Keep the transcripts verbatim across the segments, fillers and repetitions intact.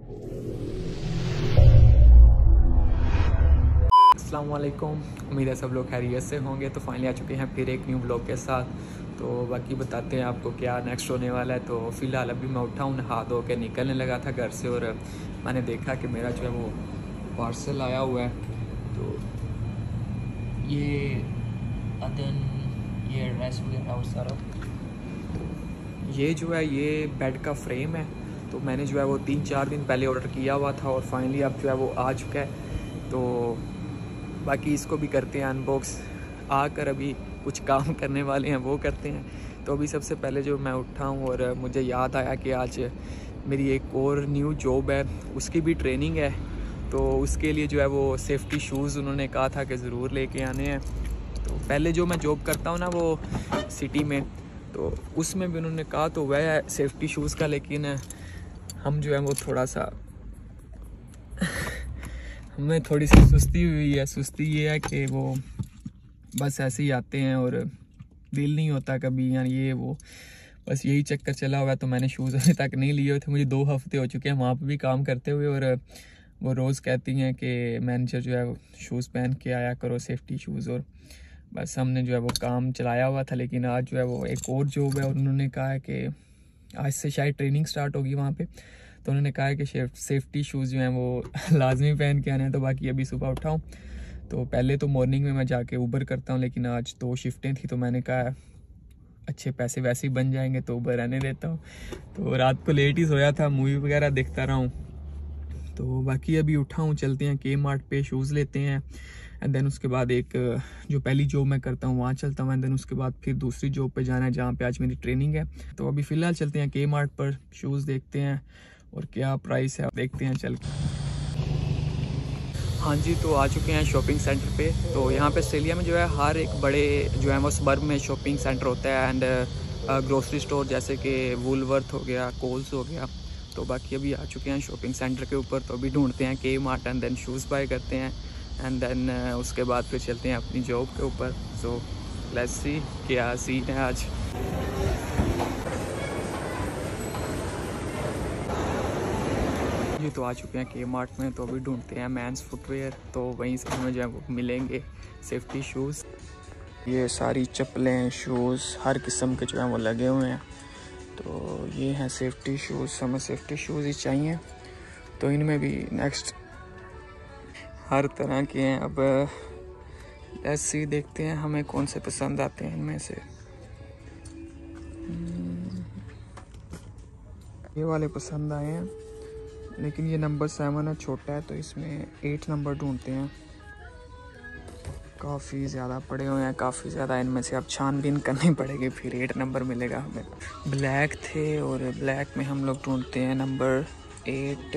अस्सलाम वालेकुम, उम्मीद है सब लोग खैरियत से होंगे। तो फाइनली आ चुके हैं फिर एक न्यू ब्लॉग के साथ। तो बाकी बताते हैं आपको क्या नेक्स्ट होने वाला है। तो फ़िलहाल अभी मैं उठा हूँ, नहा धो के निकलने लगा था घर से, और मैंने देखा कि मेरा जो है वो पार्सल आया हुआ है। तो ये अदन ये एड्रेस वगैरह और सारा, ये जो है ये बेड का फ्रेम है। तो मैंने जो है वो तीन चार दिन पहले ऑर्डर किया हुआ था और फाइनली अब जो है वो आ चुका है। तो बाकी इसको भी करते हैं अनबॉक्स, आकर अभी कुछ काम करने वाले हैं वो करते हैं। तो अभी सबसे पहले जो मैं उठा हूँ और मुझे याद आया कि आज मेरी एक और न्यू जॉब है, उसकी भी ट्रेनिंग है। तो उसके लिए जो है वो सेफ्टी शूज़ उन्होंने कहा था कि ज़रूर लेके आने हैं। तो पहले जो मैं जॉब करता हूँ ना वो सिटी में, तो उसमें भी उन्होंने कहा तो वह है सेफ्टी शूज़ का, लेकिन हम जो है वो थोड़ा सा हमें थोड़ी सी सुस्ती हुई है। सुस्ती ये है कि वो बस ऐसे ही आते हैं और दिल नहीं होता कभी, यानी ये वो बस यही चक्कर चला हुआ है। तो मैंने शूज़ अभी तक नहीं लिए हुए थे, मुझे दो हफ्ते हो चुके हैं वहाँ पे भी काम करते हुए, और वो रोज़ कहती हैं कि मैनेजर जो है शूज़ पहन के आया करो, सेफ्टी शूज़। और बस हमने जो है वो काम चलाया हुआ था। लेकिन आज जो है वो एक और जॉब है और उन्होंने कहा है कि आज से शायद ट्रेनिंग स्टार्ट होगी वहाँ पे। तो उन्होंने कहा है कि सेफ्टी शूज़ जो हैं वो लाजमी पहन के आने हैं। तो बाकी अभी सुबह उठाऊँ तो पहले तो मॉर्निंग में मैं जाके ऊबर करता हूँ, लेकिन आज दो शिफ्टें थी तो मैंने कहा अच्छे पैसे वैसे ही बन जाएंगे तो ऊबर रहने देता हूँ। तो रात को लेट ही सोया था, मूवी वगैरह देखता रहा हूँ। तो बाकी अभी उठा हूँ, चलते हैं के मार्ट पे शूज़ लेते हैं, एंड देन उसके बाद एक जो पहली जॉब मैं करता हूँ वहाँ चलता हूँ, एंड देन उसके बाद फिर दूसरी जॉब पे जाना है जहाँ पे आज मेरी ट्रेनिंग है। तो अभी फ़िलहाल चलते हैं के मार्ट पर, शूज़ देखते हैं और क्या प्राइस है देखते हैं चल के। हाँ जी, तो आ चुके हैं शॉपिंग सेंटर पे। तो यहाँ पे ऑस्ट्रेलिया में जो है हर एक बड़े जो है वो सबर्ब में शॉपिंग सेंटर होता है, एंड ग्रोसरी स्टोर जैसे कि वुलवर्थ हो गया, कोल्स हो गया। तो बाकी अभी आ चुके हैं शॉपिंग सेंटर के ऊपर। तो अभी ढूंढते हैं K mart, and then shoes buy करते हैं, एंड देन उसके बाद फिर चलते हैं अपनी जॉब के ऊपर। सो लेट्स सी क्या सीन है आज। ये तो आ चुके हैं के मार्ट में। तो अभी ढूंढते हैं मेंस फुटवेयर, तो वहीं से हमें जो है वो मिलेंगे सेफ्टी शूज़। ये सारी चप्पलें, शूज़ हर किस्म के जो हैं वो लगे हुए हैं। तो ये हैं सेफ्टी शूज़, हमें सेफ्टी शूज़ ही चाहिए। तो इनमें भी नेक्स्ट हर तरह के हैं। अब लेट्स सी देखते हैं हमें कौन से पसंद आते हैं इनमें से। ये वाले पसंद आए हैं, लेकिन ये नंबर सेवन है, छोटा है, तो इसमें एट नंबर ढूंढते हैं। काफ़ी ज़्यादा पड़े हुए हैं, काफ़ी ज़्यादा, इनमें से अब छानबीन करनी पड़ेगी, फिर एट नंबर मिलेगा हमें। ब्लैक थे और ब्लैक में हम लोग ढूंढते हैं number eight,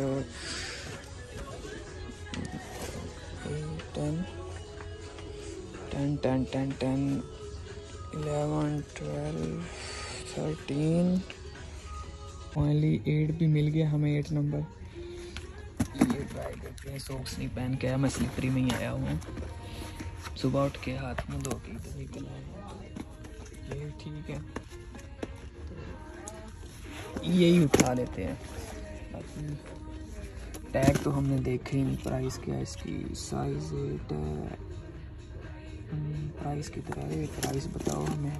ten ten ten ten ten eleven twelve thirteen finally eight भी मिल गया हमें, एट नंबर। ये ट्राई करते हैं। सॉक्स नहीं पहन के आया मैं, स्लिपरी में ही आया हूँ। सुबह उठ के हाथ में धो के इधर निकल आया, ये ठीक है, यही उठा लेते हैं। टैग तो हमने देखे ही नहीं, प्राइस क्या है इसकी, साइज एट है, प्राइस कितना है, प्राइस बताओ हमें।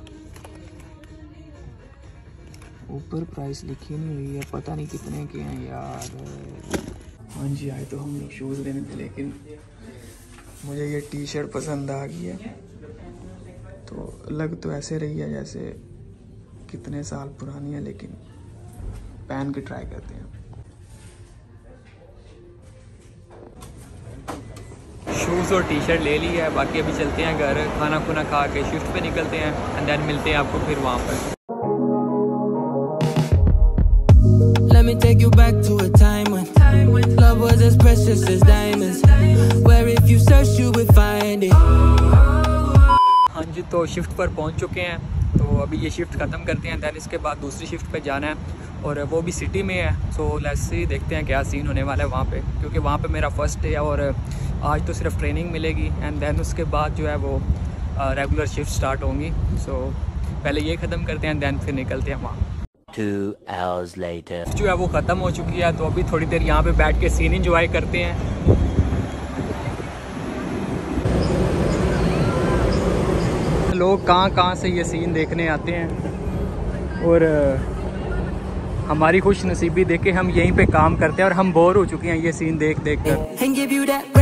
ऊपर प्राइस लिखी नहीं हुई है, पता नहीं कितने के हैं यार। हाँ जी, आए तो हम लोग शूज़ लेने थे, लेकिन मुझे ये टी शर्ट पसंद आ गई है। तो लग तो ऐसे रही है जैसे कितने साल पुरानी है, लेकिन पहन के ट्राई करते हैं। शूज़ और टी शर्ट ले ली है, बाकी अभी चलते हैं घर, खाना खुना खा के शिफ्ट पे निकलते हैं, एंड देन मिलते हैं आपको फिर वहाँ पर। Let me take you back to a time when, time when love was as precious as diamonds, where if you search you would find it. हाँ जी, तो शिफ्ट पर पहुँच चुके हैं। तो अभी ये शिफ्ट ख़त्म करते हैं, दैन इसके बाद दूसरी शिफ्ट पे जाना है, और वो भी सिटी में है। सो लेट्स सी देखते हैं क्या सीन होने वाला है वहाँ पे, क्योंकि वहाँ पे मेरा फर्स्ट डे है और आज तो सिर्फ ट्रेनिंग मिलेगी, एंड देन उसके बाद जो है वो रेगुलर शिफ्ट स्टार्ट होंगी। सो पहले ये ख़त्म करते हैं, दैन फिर निकलते हैं वहाँ। Two hours later. जो है वो ख़त्म हो चुकी है, तो अभी थोड़ी देर यहाँ पे बैठ के सीन एंजॉय करते हैं। लोग कहाँ कहाँ से ये सीन देखने आते हैं और हमारी खुश नसीबी देख के हम यहीं पे काम करते हैं और हम बोर हो चुके हैं ये सीन देख देख कर।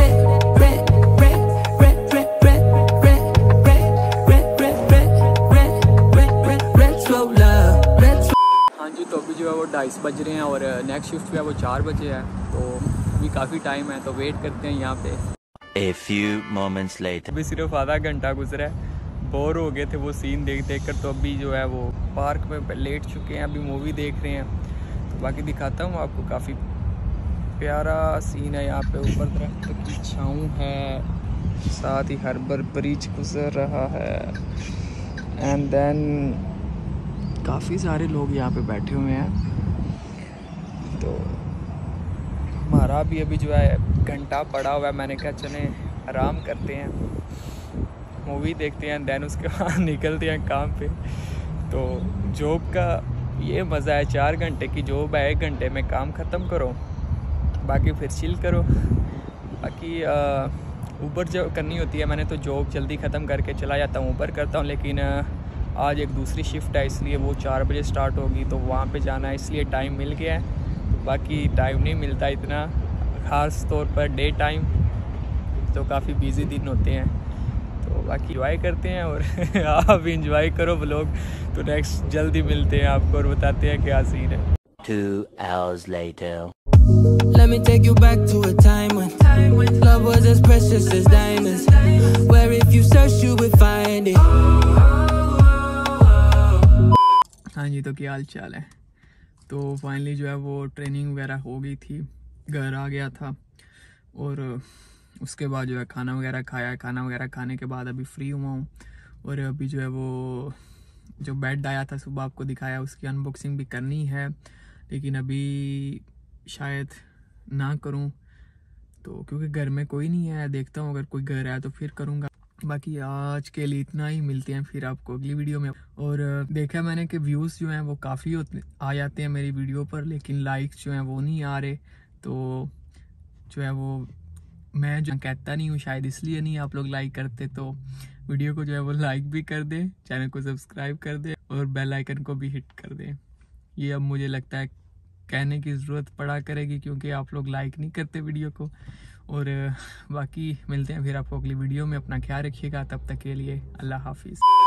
तो अभी जो है वो ढाई बज रहे हैं और नेक्स्ट शिफ्ट जो है वो चार बजे है, तो अभी काफ़ी टाइम है, तो वेट करते हैं यहाँ पे। A few moments later. अभी सिर्फ आधा घंटा गुजरा है, बोर हो गए थे वो सीन देख देख कर, तो अभी जो है वो पार्क में लेट चुके हैं, अभी मूवी देख रहे हैं। तो बाकी दिखाता हूँ आपको, काफ़ी प्यारा सीन है यहाँ पे, ऊपर तरफ की छाँव है, साथ ही हार्बर ब्रिज गुजर रहा है एंड देन काफ़ी सारे लोग यहाँ पे बैठे हुए हैं। तो हमारा भी अभी जो है घंटा पड़ा हुआ है, मैंने कहा चलें आराम करते हैं, मूवी देखते हैं, दैन उसके बाद निकलते हैं काम पे। तो जॉब का ये मज़ा है, चार घंटे की जॉब है, एक घंटे में काम ख़त्म करो, बाकी फिर चिल करो। बाकी ऊबर जो करनी होती है, मैंने तो जॉब जल्दी ख़त्म करके चला जाता हूँ, ऊबर करता हूँ, लेकिन आ, आज एक दूसरी शिफ्ट है इसलिए वो चार बजे स्टार्ट होगी, तो वहाँ पे जाना है, इसलिए टाइम मिल गया है। तो बाकी टाइम नहीं मिलता इतना, ख़ास तौर पर डे टाइम, तो काफ़ी बिजी दिन होते हैं। तो बाकी इंजॉय करते हैं और आप भी इंजॉय करो व्लॉग। तो नेक्स्ट जल्दी मिलते हैं आपको और बताते हैं क्या सीन है। Two hours later. Let me take you back to a time when, time when love was as precious as diamonds, where if you search you would find it. हाँ जी, तो क्या हाल चाल है। तो फाइनली जो है वो ट्रेनिंग वगैरह हो गई थी, घर आ गया था और उसके बाद जो है खाना वगैरह खाया, खाना वगैरह खाने के बाद अभी फ्री हुआ हूँ। और अभी जो है वो जो बेड आया था सुबह आपको दिखाया, उसकी अनबॉक्सिंग भी करनी है, लेकिन अभी शायद ना करूं, तो क्योंकि घर में कोई नहीं है, देखता हूं अगर कोई घर आया तो फिर करूंगा। बाकी आज के लिए इतना ही, मिलते हैं फिर आपको अगली वीडियो में। और देखा मैंने कि व्यूज़ जो हैं वो काफ़ी आ जाते हैं मेरी वीडियो पर, लेकिन लाइक्स जो हैं वो नहीं आ रहे। तो जो है वो मैं जो कहता नहीं हूँ, शायद इसलिए नहीं आप लोग लाइक करते, तो वीडियो को जो है वो लाइक भी कर दें, चैनल को सब्सक्राइब कर दें और बेल आइकन को भी हिट कर दें। ये अब मुझे लगता है कहने की ज़रूरत पड़ा करेगी, क्योंकि आप लोग लाइक नहीं करते वीडियो को। और बाकी मिलते हैं फिर आपको अगली वीडियो में, अपना ख्याल रखिएगा, तब तक के लिए अल्लाह हाफिज़।